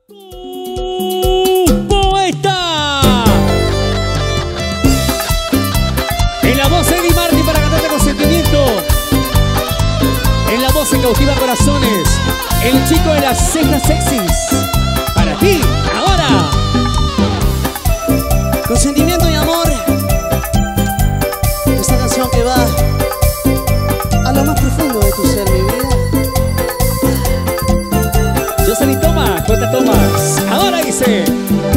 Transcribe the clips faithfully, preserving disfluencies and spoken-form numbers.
Poeta. En la voz Eddie Martin para cantarte con sentimiento. En la voz que cautiva corazones. El chico de las cejas sexys. Para ti, ahora. Con sentimiento y amor. Esta canción que va a lo más profundo de tu ser, mi vida. Jocelyn Thomas, J. Thomas. Ahora dice.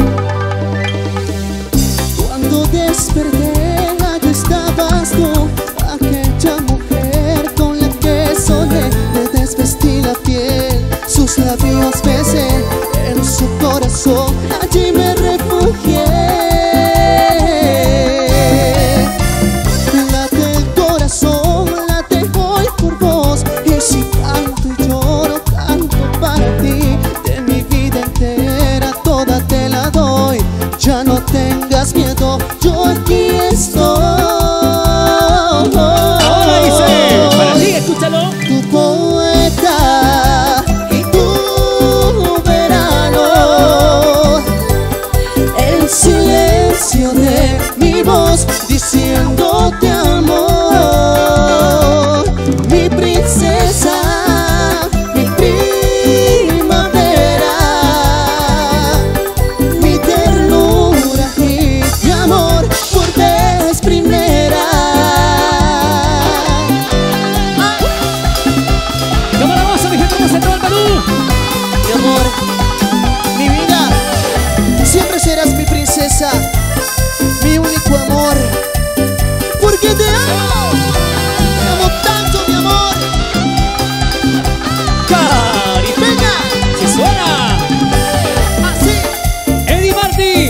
Cuando desperté, allí estabas tú, aquella mujer con la que soñé. Le desvestí la piel, sus labios besé, en su corazón allí me refugié. Late el corazón, late hoy por vos, y si canto y lloro, canto para ti. De mi vida entera toda te la doy, ya no tengas miedo, yo aquí estoy. Ahora dice, para ti, escúchalo. Tu poeta y tu verano, el silencio de mi voz diciéndote amor, mi princesa, mi primavera, mi ternura y mi amor por vez primera. Cámara Moza, mi gente hermosa de todo el Perú. Mi amor, mi vida, siempre serás mi princesa, mi único amor, porque te amo, te amo tanto, mi amor. Caribeña, si suena. Así. Eddie Martin,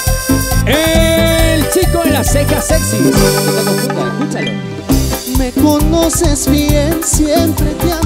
el chico de las cejas sexys. No te confundas, escúchalo. Me conoces bien, siempre te amo.